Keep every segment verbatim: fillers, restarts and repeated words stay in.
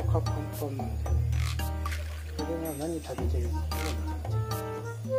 腹パンパンなんだよね。これが何食べてるのかが見てみて。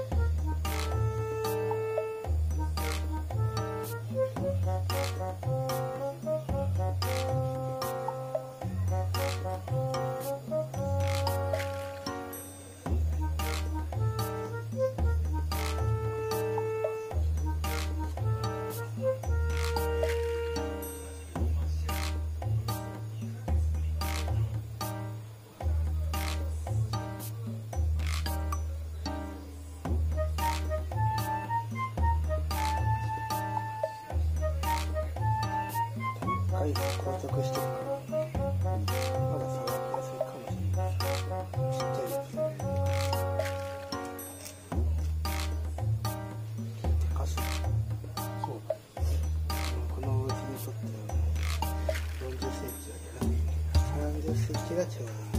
硬直してるからまだ触りやすいかもしれない。ちっちゃいやつででかすそうこのうちにとってはよんじゅっセンチだけどさんじゅっセンチがちょうどいい。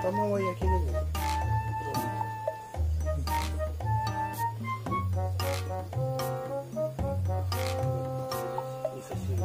頭は焼けるの。味噌汁。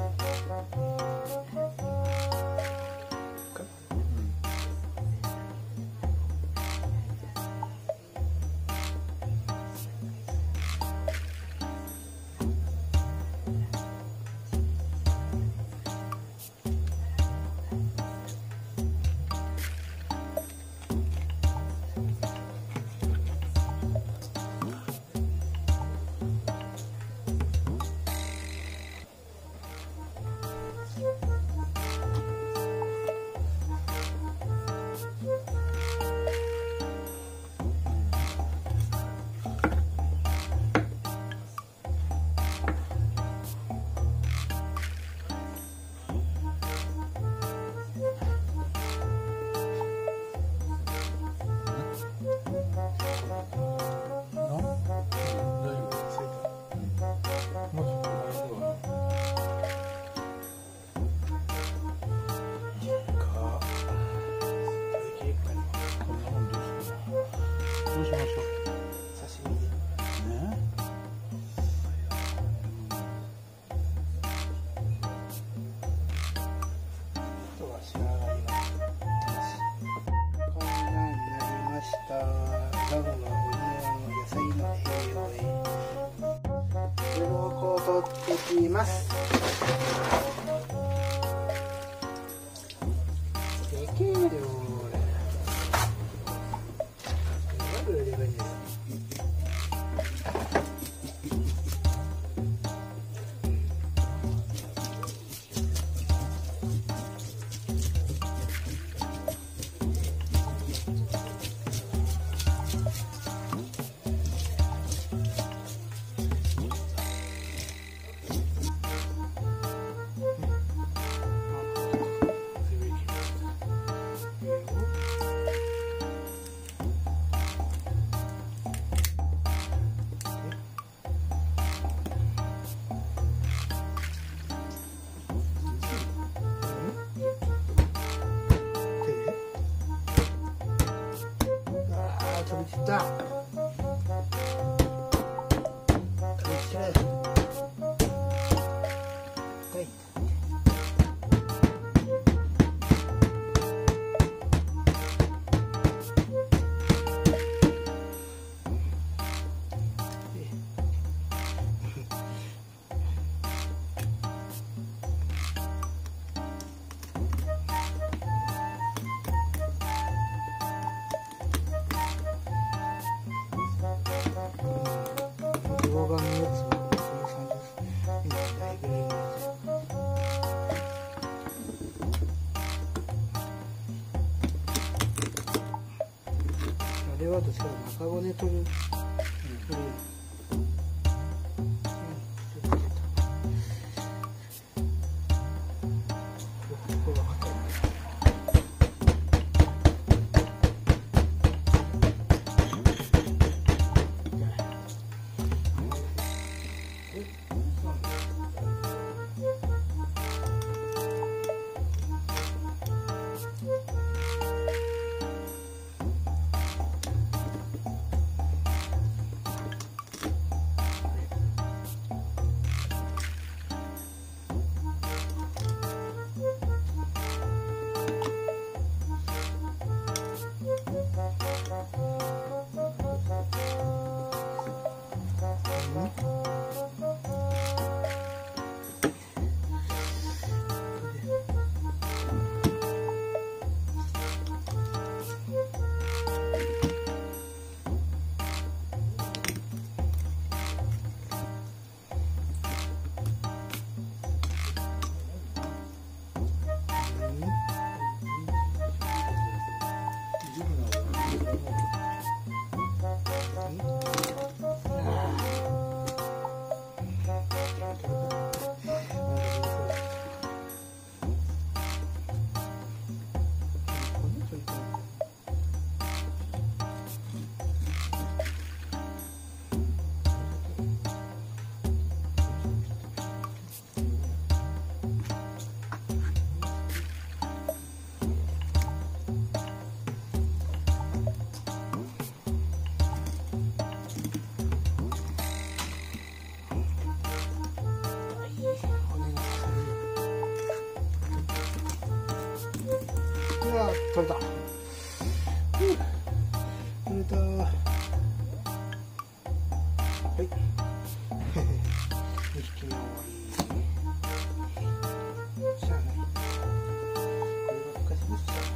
ラムはお庭の野菜の栄養へ。鱗を取ってきます。でけえよ俺。何で売ればいいんだよ。飛び散った。飛び散れ。はい。動画のやつはこのさんじゅっぷんだいぶね。あれはどっちかと中骨取る。うんあ取れた。取れた。はいにひきめ終わり。しゃあない、これが昔ですよ。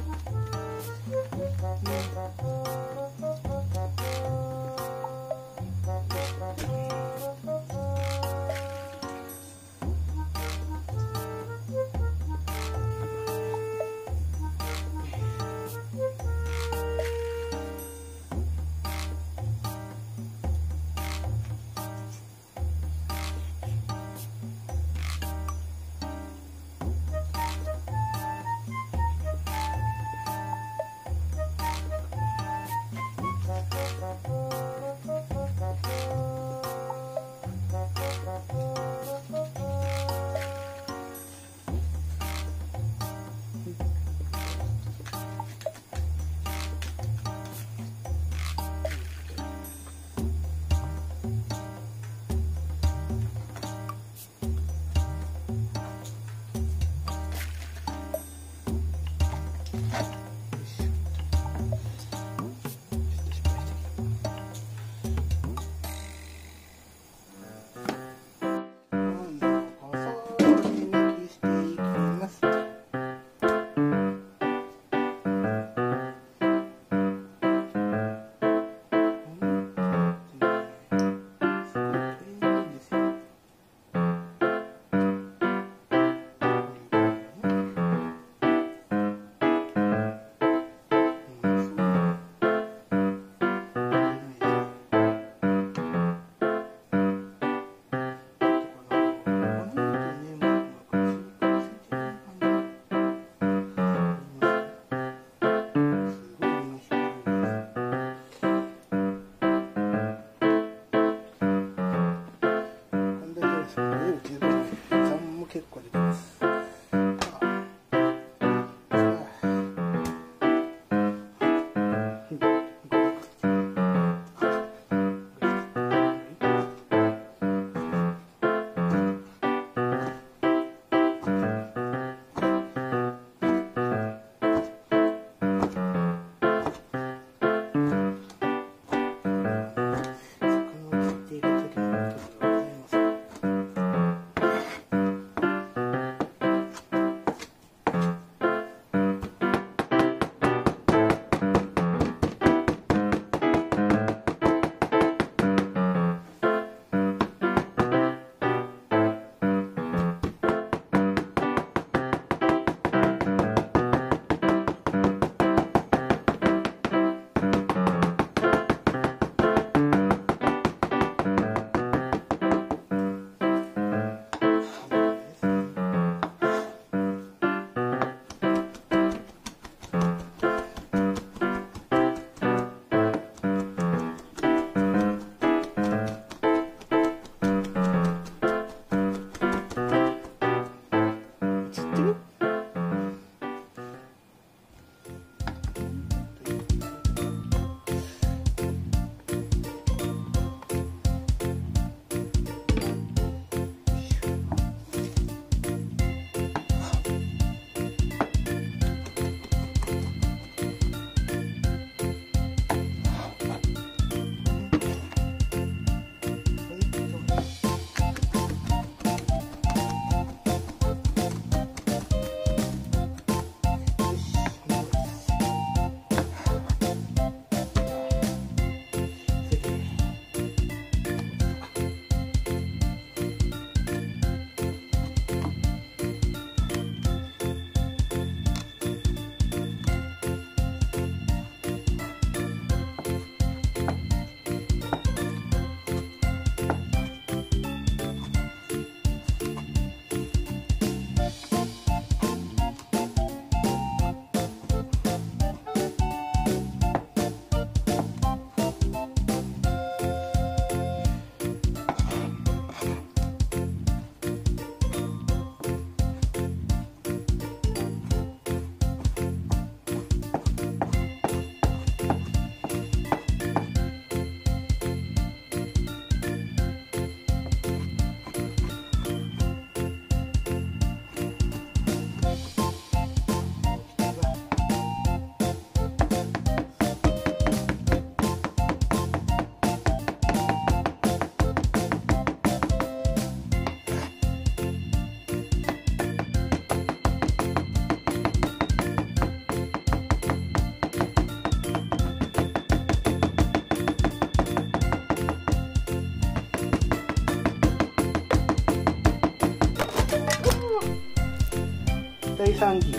さんぎ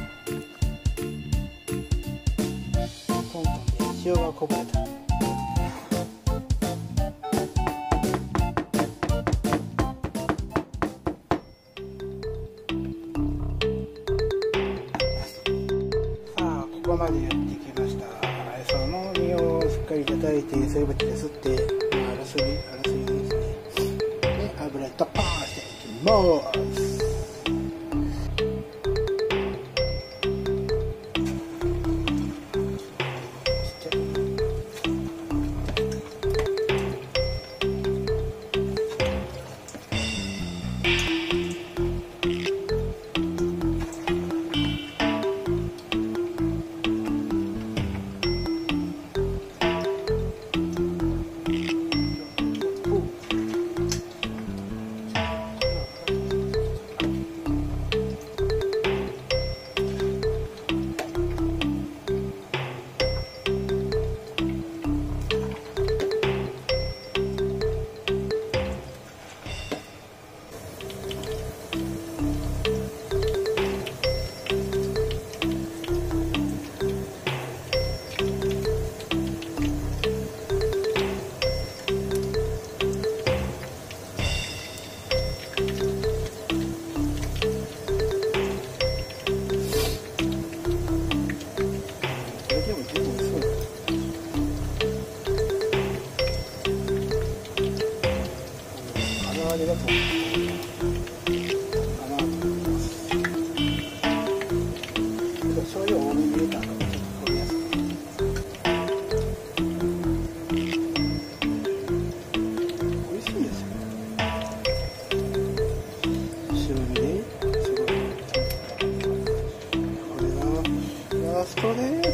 トントンで塩がこぼれた。ここまでやってきました。その身をしっかり叩いて、それぶちですって、まあ、荒すぎ、荒すぎですね。で、油ドパーンしていきます。あれだとかなと思います。醤油を多めに入れたらちょっと焦げやすく美味しいですよね。塩味ですごい。これがラストです。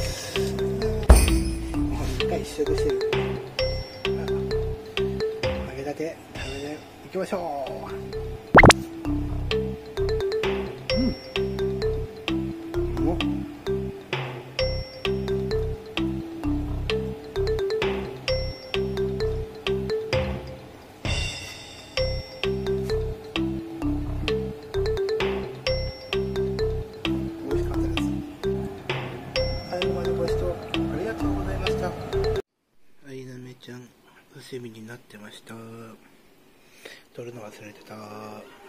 もう一回一食してる。揚げたて食べていきましょう。うん。お。美味しかったです。最後までご視聴ありがとうございました。アイナメちゃん、おせみになってました。取るの忘れてた。